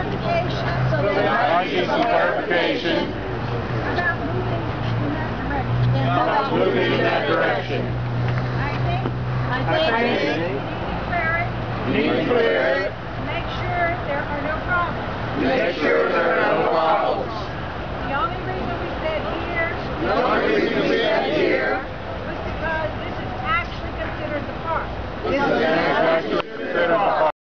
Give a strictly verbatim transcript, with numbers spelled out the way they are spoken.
clarification. So that I need some clarification About moving in that direction. about moving in that direction. I think. I I think We think need to clear it. we need to clear it, Make sure there are no problems. make sure there are no problems. The only reason we said here. The only reason we said here was because this is actually considered the park. is that it's actually considered